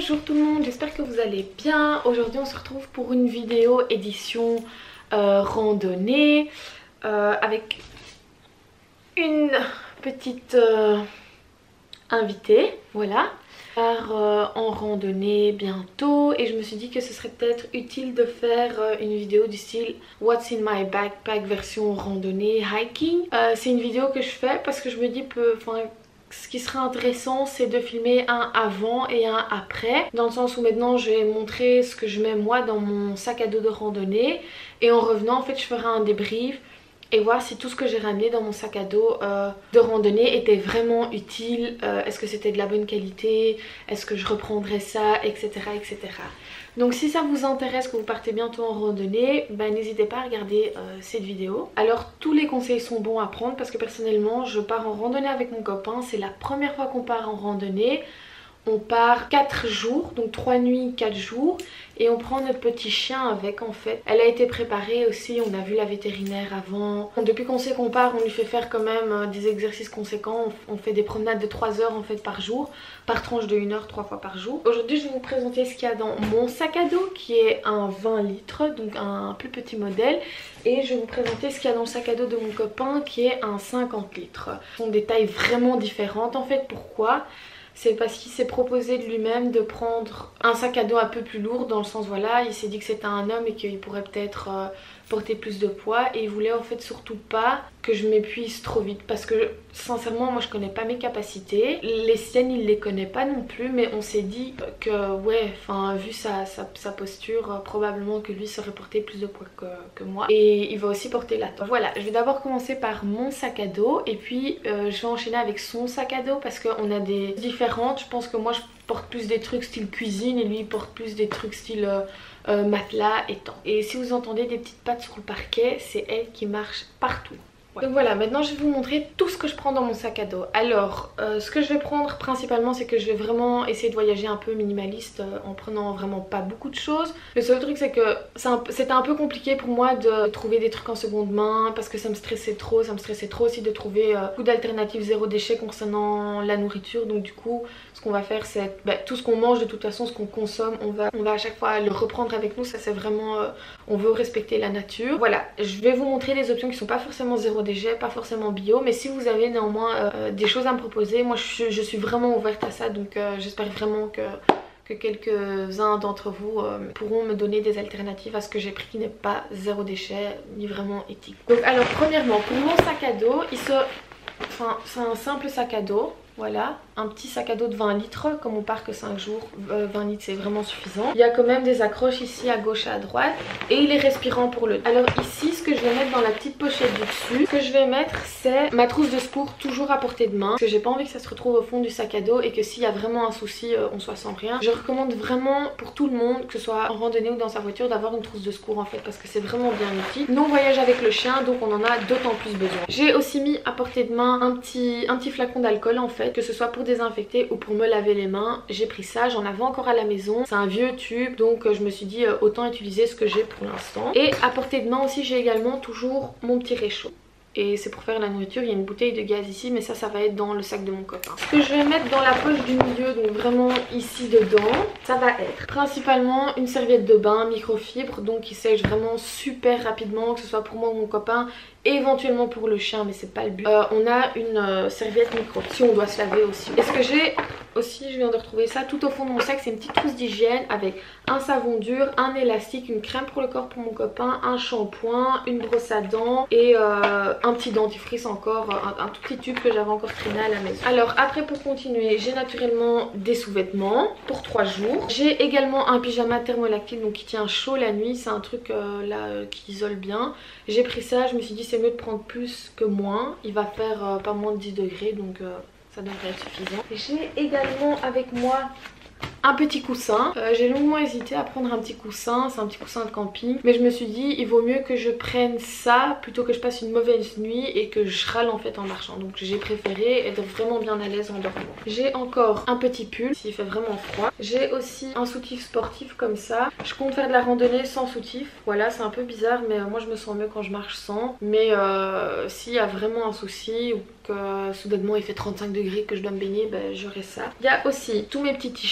Bonjour tout le monde, j'espère que vous allez bien. Aujourd'hui on se retrouve pour une vidéo édition randonnée avec une petite invitée, voilà. En randonnée bientôt et je me suis dit que ce serait peut-être utile de faire une vidéo du style What's in my backpack version randonnée hiking. C'est une vidéo que je fais parce que je me dis ce qui serait intéressant c'est de filmer un avant et un après, dans le sens où maintenant je vais montrer ce que je mets moi dans mon sac à dos de randonnée et en revenant en fait je ferai un débrief et voir si tout ce que j'ai ramené dans mon sac à dos de randonnée était vraiment utile, est-ce que c'était de la bonne qualité, est-ce que je reprendrais ça, etc. etc. Donc si ça vous intéresse, que vous partez bientôt en randonnée, n'hésitez pas à regarder cette vidéo. Alors tous les conseils sont bons à prendre parce que personnellement je pars en randonnée avec mon copain, c'est la première fois qu'on part en randonnée. On part 4 jours, donc 3 nuits, 4 jours. Et on prend notre petit chien avec en fait. Elle a été préparée aussi, on a vu la vétérinaire avant. Depuis qu'on sait qu'on part, on lui fait faire quand même des exercices conséquents. On fait des promenades de 3 heures en fait par jour. Par tranche de 1 heure, 3 fois par jour. Aujourd'hui je vais vous présenter ce qu'il y a dans mon sac à dos qui est un 20 litres, donc un plus petit modèle. Et je vais vous présenter ce qu'il y a dans le sac à dos de mon copain qui est un 50 litres. Ce sont des tailles vraiment différentes en fait. Pourquoi ? C'est parce qu'il s'est proposé de lui-même de prendre un sac à dos un peu plus lourd, dans le sens voilà, il s'est dit que c'était un homme et qu'il pourrait peut-être porter plus de poids, et il voulait en fait surtout pas que je m'épuise trop vite parce que sincèrement moi je connais pas mes capacités, les siennes il les connaît pas non plus, mais on s'est dit que ouais, enfin vu sa posture, probablement que lui saurait porter plus de poids que moi, et il va aussi porter la tente. Voilà, je vais d'abord commencer par mon sac à dos et puis je vais enchaîner avec son sac à dos parce qu'on a des différentes. Je pense que moi je porte plus des trucs style cuisine et lui il porte plus des trucs style matelas et tente. Et si vous entendez des petites pattes sur le parquet, c'est elle qui marche partout. Ouais. Donc voilà, maintenant je vais vous montrer tout ce que je prends dans mon sac à dos. Alors ce que je vais prendre principalement, c'est que je vais vraiment essayer de voyager un peu minimaliste en prenant vraiment pas beaucoup de choses. Le seul truc c'est que c'était un peu compliqué pour moi de trouver des trucs en seconde main parce que ça me stressait trop aussi de trouver beaucoup d'alternatives zéro déchet concernant la nourriture. Donc du coup ce qu'on va faire c'est tout ce qu'on mange de toute façon, ce qu'on consomme, on va à chaque fois le reprendre avec nous. Ça c'est vraiment on veut respecter la nature. Voilà, je vais vous montrer les options qui sont pas forcément zéro déchet, pas forcément bio, mais si vous avez néanmoins des choses à me proposer, moi je suis vraiment ouverte à ça, donc j'espère vraiment que quelques-uns d'entre vous pourront me donner des alternatives à ce que j'ai pris qui n'est pas zéro déchet ni vraiment éthique. Donc alors premièrement pour mon sac à dos, c'est un simple sac à dos. Voilà, un petit sac à dos de 20 litres, comme on part que 5 jours, 20 litres c'est vraiment suffisant. Il y a quand même des accroches ici à gauche et à droite et il est respirant pour le dos. Alors ici ce que je vais mettre dans la petite pochette du dessus, ce que je vais mettre c'est ma trousse de secours toujours à portée de main. Parce que j'ai pas envie que ça se retrouve au fond du sac à dos et que s'il y a vraiment un souci on soit sans rien. Je recommande vraiment pour tout le monde, que ce soit en randonnée ou dans sa voiture, d'avoir une trousse de secours en fait parce que c'est vraiment bien utile. Nous on voyage avec le chien donc on en a d'autant plus besoin. J'ai aussi mis à portée de main un petit flacon d'alcool en fait, que ce soit pour désinfecter ou pour me laver les mains. J'ai pris ça, j'en avais encore à la maison, c'est un vieux tube donc je me suis dit autant utiliser ce que j'ai pour l'instant. Et à portée de main aussi j'ai également toujours mon petit réchaud. Et c'est pour faire la nourriture, il y a une bouteille de gaz ici, mais ça va être dans le sac de mon copain. Ce que je vais mettre dans la poche du milieu, donc vraiment ici dedans, ça va être principalement une serviette de bain microfibre, donc qui sèche vraiment super rapidement, que ce soit pour moi ou mon copain, et éventuellement pour le chien, mais c'est pas le but. On a une serviette micro, si on doit se laver aussi. Et ce que j'ai aussi, je viens de retrouver ça tout au fond de mon sac, c'est une petite trousse d'hygiène avec un savon dur, un élastique, une crème pour le corps pour mon copain, un shampoing, une brosse à dents et un petit dentifrice encore, un tout petit tube que j'avais encore traîné à la maison. Alors après pour continuer, j'ai naturellement des sous-vêtements pour 3 jours. J'ai également un pyjama thermolactile donc qui tient chaud la nuit, c'est un truc qui isole bien. J'ai pris ça, je me suis dit c'est mieux de prendre plus que moins, il va faire pas moins de 10 degrés donc ça devrait être suffisant. J'ai également avec moi un petit coussin. J'ai longuement hésité à prendre un petit coussin, c'est un petit coussin de camping, mais je me suis dit il vaut mieux que je prenne ça plutôt que je passe une mauvaise nuit et que je râle en fait en marchant. Donc j'ai préféré être vraiment bien à l'aise en dormant. J'ai encore un petit pull s'il fait vraiment froid. J'ai aussi un soutif sportif comme ça. Je compte faire de la randonnée sans soutif. Voilà, c'est un peu bizarre mais moi je me sens mieux quand je marche sans. Mais s'il y a vraiment un souci ou que soudainement il fait 35 degrés que je dois me baigner, j'aurai ça. Il y a aussi tous mes petits t-shirts, j'en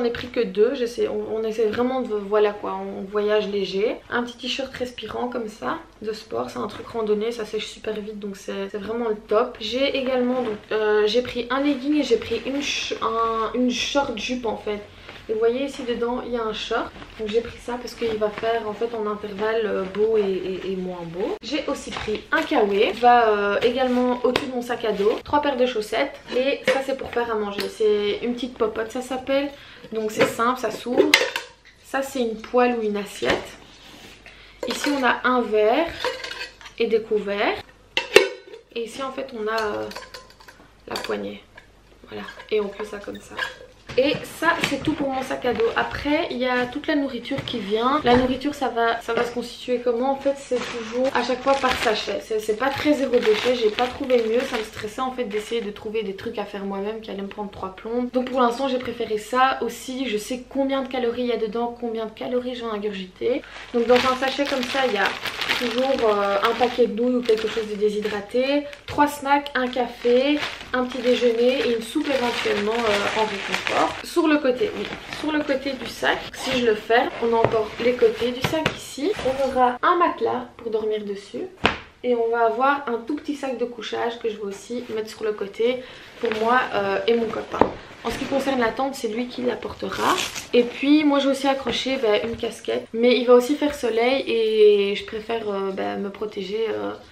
ai pris que 2. On essaie vraiment de, voilà quoi, on voyage léger. Un petit t-shirt respirant comme ça, de sport, c'est un truc randonnée, ça sèche super vite donc c'est vraiment le top. J'ai également donc j'ai pris un legging et j'ai pris une short jupe en fait. Et vous voyez ici dedans il y a un short, donc j'ai pris ça parce qu'il va faire en fait en intervalle beau et moins beau. J'ai aussi pris un kawaii, va également au-dessus de mon sac à dos, 3 paires de chaussettes et ça c'est pour faire à manger, c'est une petite popote ça s'appelle, donc c'est simple, ça s'ouvre. Ça c'est une poêle ou une assiette. Ici on a un verre et des couverts et ici en fait on a la poignée, voilà, et on fait ça comme ça. Et ça c'est tout pour mon sac à dos. Après il y a toute la nourriture qui vient. La nourriture ça va se constituer comment? En fait c'est toujours à chaque fois par sachet. C'est pas très zéro déchet, j'ai pas trouvé mieux. Ça me stressait en fait d'essayer de trouver des trucs à faire moi-même qui allaient me prendre 3 plombes. Donc pour l'instant j'ai préféré ça. Aussi je sais combien de calories il y a dedans, combien de calories j'ai ingurgité. Donc dans un sachet comme ça il y a toujours un paquet de nouilles ou quelque chose de déshydraté, 3 snacks, un café, un petit déjeuner et une soupe éventuellement en réconfort. Sur le côté, oui, sur le côté du sac, si je le ferme, on a encore les côtés du sac ici. On aura un matelas pour dormir dessus. Et on va avoir un tout petit sac de couchage que je vais aussi mettre sur le côté pour moi et mon copain. En ce qui concerne la tente, c'est lui qui la portera. Et puis moi j'ai aussi accroché une casquette. Mais il va aussi faire soleil et je préfère me protéger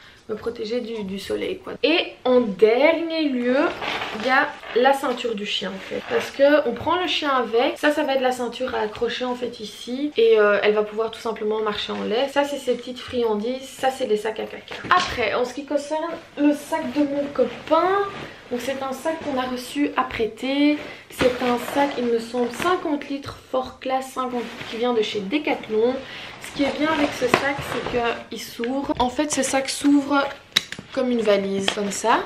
du soleil quoi. Et en dernier lieu il y a la ceinture du chien en fait, parce que on prend le chien avec, ça va être la ceinture à accrocher en fait ici et elle va pouvoir tout simplement marcher en laisse. Ça c'est ses petites friandises, ça c'est les sacs à caca. Après en ce qui concerne le sac de mon copain, donc c'est un sac qu'on a reçu à prêter. C'est un sac il me semble 50 litres Fort Class 50 litres qui vient de chez Decathlon. Ce qui est bien avec ce sac c'est qu'il s'ouvre. En fait ce sac s'ouvre comme une valise, comme ça.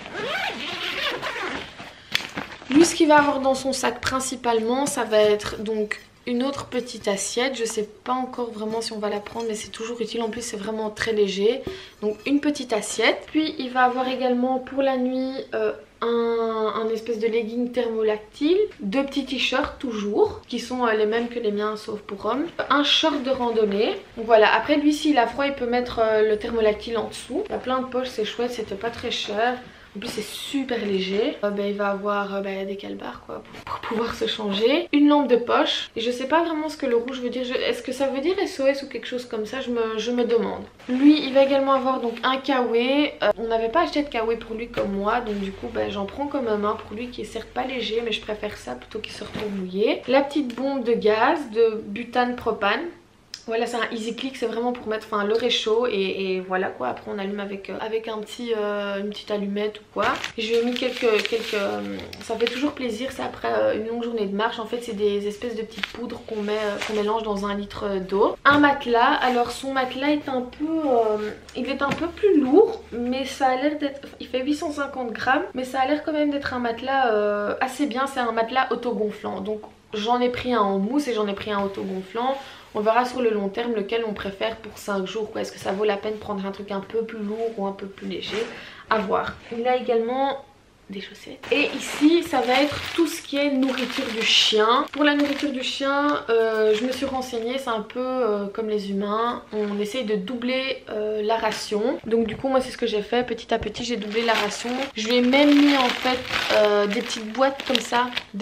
Lui ce qu'il va avoir dans son sac principalement ça va être donc une autre petite assiette. Je sais pas encore vraiment si on va la prendre mais c'est toujours utile, en plus c'est vraiment très léger. Donc une petite assiette. Puis il va avoir également pour la nuit un espèce de legging thermolactyle, 2 petits t-shirts toujours qui sont les mêmes que les miens sauf pour hommes, un short de randonnée. Donc voilà, après lui s'il a froid il peut mettre le thermolactyle en dessous. Il y a plein de poches, c'est chouette, c'était pas très cher. En plus c'est super léger. Il va avoir des calbars quoi pour pouvoir se changer. Une lampe de poche. Et je sais pas vraiment ce que le rouge veut dire. Est-ce que ça veut dire SOS ou quelque chose comme ça? Je me demande. Lui il va également avoir donc un kawaii. On n'avait pas acheté de kawaii pour lui comme moi. Donc du coup j'en prends quand même un pour lui qui est certes pas léger. Mais je préfère ça plutôt qu'il se retrouve mouillé. La petite bombe de gaz de butane propane. Voilà c'est un easy click, c'est vraiment pour mettre le réchaud et voilà quoi. Après on allume avec une petite allumette ou quoi. Je lui ai mis quelques ça fait toujours plaisir, c'est après une longue journée de marche. En fait c'est des espèces de petites poudres qu'on mélange dans 1 litre d'eau. Un matelas, alors son matelas est un peu plus lourd mais ça a l'air d'être, il fait 850 grammes mais ça a l'air quand même d'être un matelas assez bien. C'est un matelas autogonflant, donc j'en ai pris un en mousse et j'en ai pris un autogonflant. On verra sur le long terme lequel on préfère pour 5 jours. Est-ce que ça vaut la peine de prendre un truc un peu plus lourd ou un peu plus léger? À voir. Il a également des chaussettes. Et ici ça va être tout ce qui est nourriture du chien. Pour la nourriture du chien je me suis renseignée, c'est un peu comme les humains. On essaye de doubler la ration. Donc du coup moi c'est ce que j'ai fait. Petit à petit j'ai doublé la ration. Je lui ai même mis en fait des petites boîtes comme ça de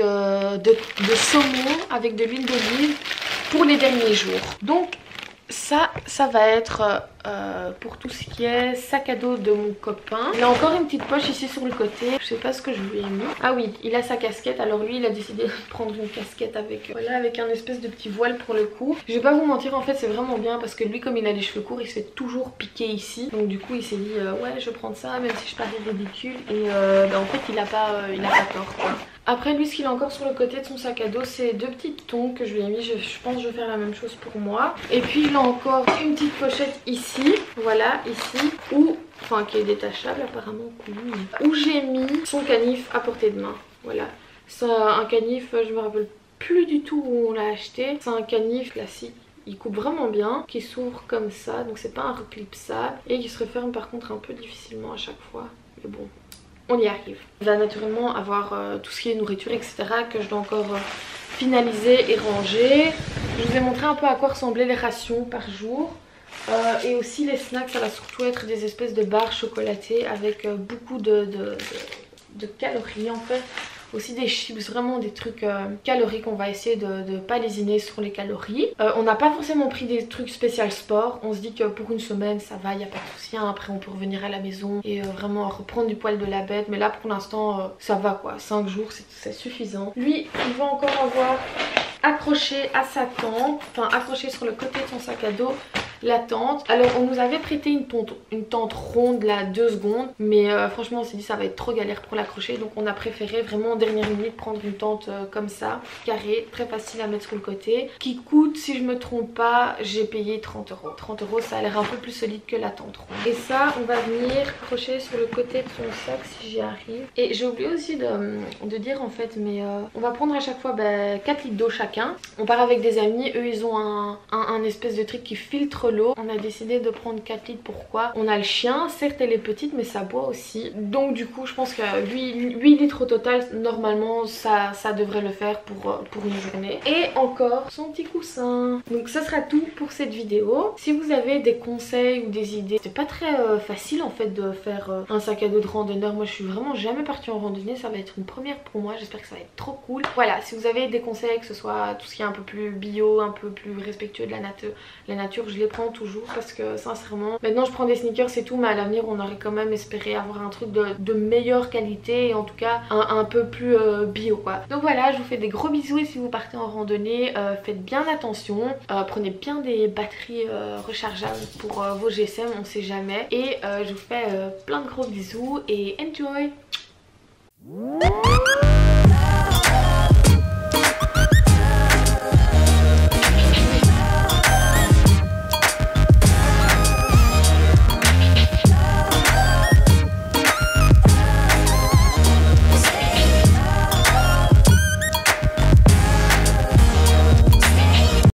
saumon avec de l'huile d'olive pour les derniers jours. Donc ça va être pour tout ce qui est sac à dos de mon copain. Il a encore une petite poche ici sur le côté. Je sais pas ce que je lui ai mis. Ah oui, il a sa casquette. Alors lui il a décidé de prendre une casquette avec avec un espèce de petit voile pour le cou. Je vais pas vous mentir, en fait c'est vraiment bien parce que lui comme il a les cheveux courts il se fait toujours piquer ici. Donc du coup il s'est dit ouais je vais prendre ça même si je parais ridicule. Et en fait il a pas tort quoi. Après lui ce qu'il a encore sur le côté de son sac à dos c'est 2 petites tongs que je lui ai mis. Je pense que je vais faire la même chose pour moi. Et puis il a encore une petite pochette ici. Voilà ici qui est détachable apparemment, où j'ai mis son canif à portée de main. Voilà, c'est un canif, je me rappelle plus du tout où on l'a acheté. C'est un canif classique, il coupe vraiment bien, qui s'ouvre comme ça, donc c'est pas un reclipsable et qui se referme par contre un peu difficilement à chaque fois, mais bon on y arrive. Il va naturellement avoir tout ce qui est nourriture etc que je dois encore finalisé et rangé. Je vous ai montré un peu à quoi ressemblaient les rations par jour. Et aussi les snacks, ça va surtout être des espèces de barres chocolatées avec beaucoup de calories en fait. Aussi des chips, vraiment des trucs caloriques. On va essayer de ne pas lésiner sur les calories. On n'a pas forcément pris des trucs spécial sport. On se dit que pour une semaine ça va, il n'y a pas de souci. Après on peut revenir à la maison et vraiment reprendre du poil de la bête. Mais là pour l'instant ça va quoi. 5 jours c'est suffisant. Lui il va encore avoir accroché à sa tente, enfin accroché sur le côté de son sac à dos la tente. Alors on nous avait prêté une tente ronde là 2 secondes, mais franchement on s'est dit ça va être trop galère pour l'accrocher, donc on a préféré vraiment en dernière minute prendre une tente comme ça, carrée, très facile à mettre sur le côté, qui coûte, si je me trompe pas, j'ai payé 30 €. 30 € ça a l'air un peu plus solide que la tente ronde. Et ça on va venir accrocher sur le côté de son sac si j'y arrive. Et j'ai oublié aussi de dire en fait, mais on va prendre à chaque fois 4 litres d'eau chacun. On part avec des amis, eux ils ont un espèce de truc qui filtre l'eau. On a décidé de prendre 4 litres. Pourquoi? On a le chien, certes elle est petite mais ça boit aussi, donc du coup je pense que 8 litres au total normalement ça devrait le faire pour une journée. Et encore son petit coussin. Donc ça sera tout pour cette vidéo. Si vous avez des conseils ou des idées, c'est pas très facile en fait de faire un sac à dos de randonneur. Moi je suis vraiment jamais partie en randonnée, ça va être une première pour moi, j'espère que ça va être trop cool. Voilà, si vous avez des conseils, que ce soit tout ce qui est un peu plus bio, un peu plus respectueux de la nature, je les prends toujours parce que sincèrement maintenant je prends des sneakers et tout, mais à l'avenir on aurait quand même espéré avoir un truc de meilleure qualité et en tout cas un peu plus bio quoi. Donc voilà, je vous fais des gros bisous et si vous partez en randonnée faites bien attention, prenez bien des batteries rechargeables pour vos GSM, on sait jamais, et je vous fais plein de gros bisous et enjoy.